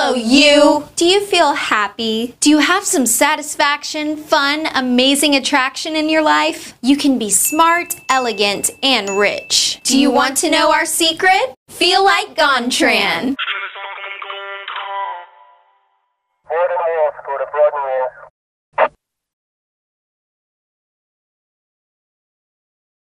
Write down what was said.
Hello, you! Do you feel happy? Do you have some satisfaction, fun, amazing attraction in your life? You can be smart, elegant, and rich. Do you want to know our secret? Feel like Gontran!